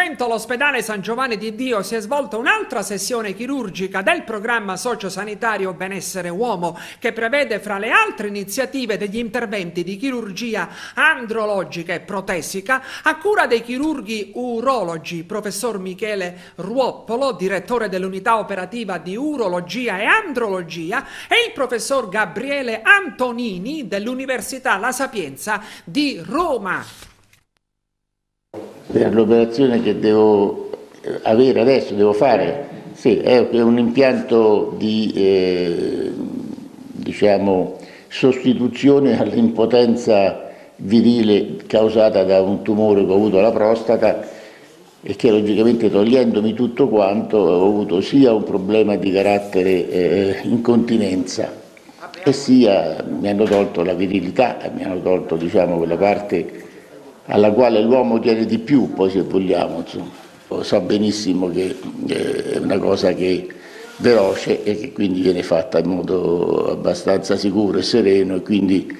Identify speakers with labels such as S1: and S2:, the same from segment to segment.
S1: momento all'ospedale San Giovanni di Dio si è svolta un'altra sessione chirurgica del programma sociosanitario Benessere Uomo, che prevede fra le altre iniziative degli interventi di chirurgia andrologica e protesica a cura dei chirurghi urologi professor Michele Ruoppolo, direttore dell'unità operativa di urologia e andrologia, e il professor Gabriele Antonini dell'Università La Sapienza di Roma.
S2: Per l'operazione che devo avere adesso, devo fare, sì, è un impianto di diciamo, sostituzione all'impotenza virile causata da un tumore che ho avuto alla prostata e che logicamente, togliendomi tutto quanto, ho avuto sia un problema di carattere incontinenza e sia mi hanno tolto la virilità, mi hanno tolto, diciamo, quella parte alla quale l'uomo tiene di più, poi se vogliamo, insomma. So benissimo che è una cosa che è veloce e che quindi viene fatta in modo abbastanza sicuro e sereno, e quindi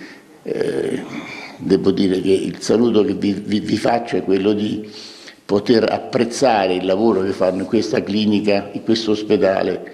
S2: devo dire che il saluto che vi faccio è quello di poter apprezzare il lavoro che fanno in questa clinica, in questo ospedale,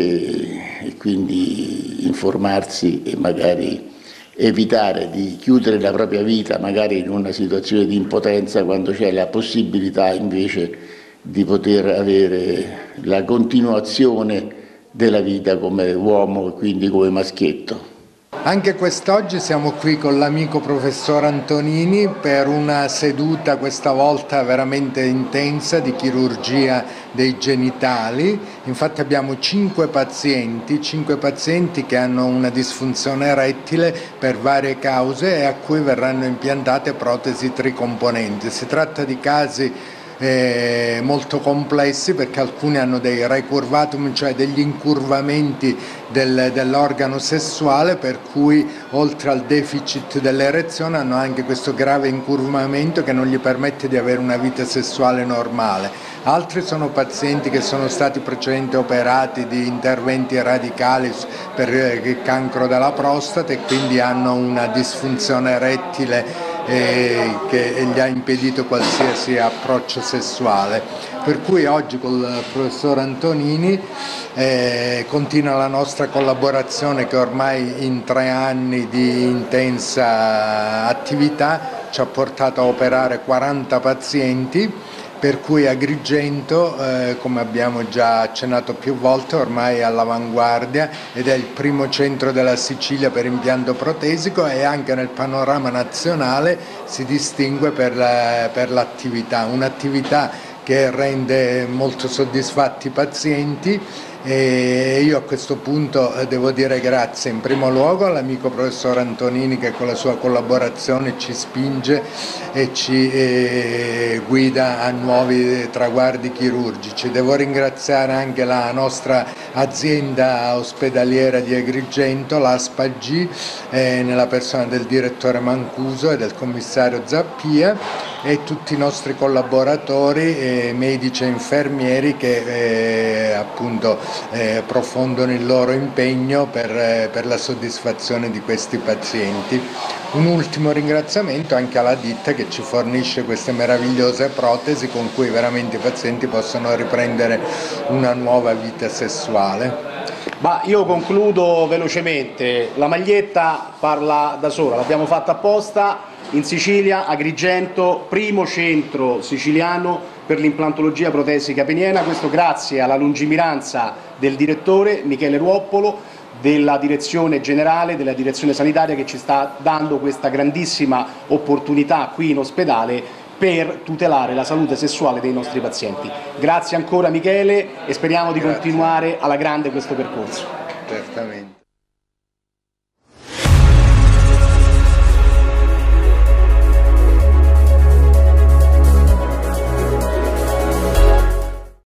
S2: e quindi informarsi e magari evitare di chiudere la propria vita magari in una situazione di impotenza, quando c'è la possibilità invece di poter avere la continuazione della vita come uomo e quindi come maschietto.
S3: Anche quest'oggi siamo qui con l'amico professor Antonini per una seduta questa volta veramente intensa di chirurgia dei genitali. Infatti abbiamo 5 pazienti che hanno una disfunzione erettile per varie cause e a cui verranno impiantate protesi tricomponenti. Si tratta di casi molto complessi, perché alcuni hanno dei recurvatum, cioè degli incurvamenti dell'organo sessuale, per cui oltre al deficit dell'erezione hanno anche questo grave incurvamento che non gli permette di avere una vita sessuale normale. Altri sono pazienti che sono stati precedentemente operati di interventi radicali per il cancro della prostata e quindi hanno una disfunzione erettile che gli ha impedito qualsiasi approccio sessuale. Per cui oggi con il professor Antonini continua la nostra collaborazione, che ormai in 3 anni di intensa attività ci ha portato a operare 40 pazienti, per cui Agrigento, come abbiamo già accennato più volte, ormai è all'avanguardia ed è il primo centro della Sicilia per impianto protesico, e anche nel panorama nazionale si distingue per l'attività, un'attività che rende molto soddisfatti i pazienti. E io a questo punto devo dire grazie in primo luogo all'amico professor Antonini, che con la sua collaborazione ci spinge e ci guida a nuovi traguardi chirurgici. Devo ringraziare anche la nostra azienda ospedaliera di Agrigento, l'ASPAG, nella persona del direttore Mancuso e del commissario Zappia, e tutti i nostri collaboratori, medici e infermieri, che appunto profondono il loro impegno per la soddisfazione di questi pazienti. Un ultimo ringraziamento anche alla ditta che ci fornisce queste meravigliose protesi con cui veramente i pazienti possono riprendere una nuova vita sessuale.
S4: Ma io concludo velocemente, la maglietta parla da sola, l'abbiamo fatta apposta. In Sicilia, Agrigento, primo centro siciliano per l'implantologia protesica peniena, questo grazie alla lungimiranza del direttore Michele Ruoppolo, della direzione generale, della direzione sanitaria, che ci sta dando questa grandissima opportunità qui in ospedale per tutelare la salute sessuale dei nostri pazienti. Grazie ancora Michele e speriamo di continuare alla grande questo percorso.
S3: Certamente.